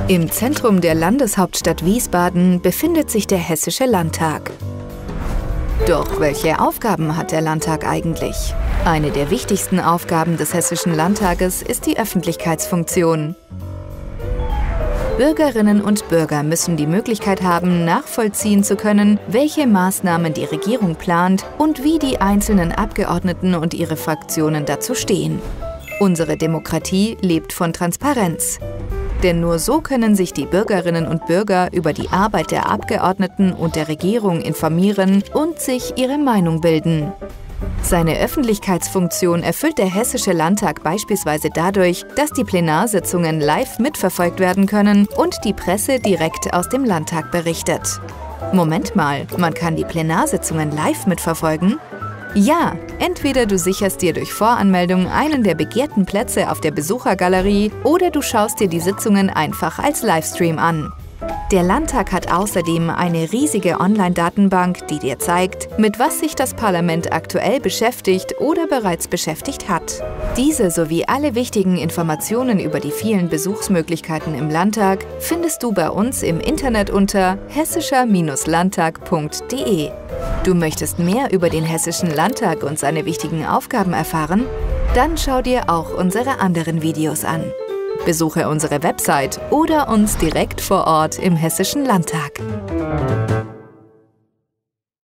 Im Zentrum der Landeshauptstadt Wiesbaden befindet sich der Hessische Landtag. Doch welche Aufgaben hat der Landtag eigentlich? Eine der wichtigsten Aufgaben des Hessischen Landtages ist die Öffentlichkeitsfunktion. Bürgerinnen und Bürger müssen die Möglichkeit haben, nachvollziehen zu können, welche Maßnahmen die Regierung plant und wie die einzelnen Abgeordneten und ihre Fraktionen dazu stehen. Unsere Demokratie lebt von Transparenz. Denn nur so können sich die Bürgerinnen und Bürger über die Arbeit der Abgeordneten und der Regierung informieren und sich ihre Meinung bilden. Seine Öffentlichkeitsfunktion erfüllt der Hessische Landtag beispielsweise dadurch, dass die Plenarsitzungen live mitverfolgt werden können und die Presse direkt aus dem Landtag berichtet. Moment mal, man kann die Plenarsitzungen live mitverfolgen? Ja, entweder du sicherst dir durch Voranmeldung einen der begehrten Plätze auf der Besuchergalerie oder du schaust dir die Sitzungen einfach als Livestream an. Der Landtag hat außerdem eine riesige Online-Datenbank, die dir zeigt, mit was sich das Parlament aktuell beschäftigt oder bereits beschäftigt hat. Diese sowie alle wichtigen Informationen über die vielen Besuchsmöglichkeiten im Landtag findest du bei uns im Internet unter hessischer-landtag.de. Du möchtest mehr über den Hessischen Landtag und seine wichtigen Aufgaben erfahren? Dann schau dir auch unsere anderen Videos an. Besuche unsere Website oder uns direkt vor Ort im Hessischen Landtag.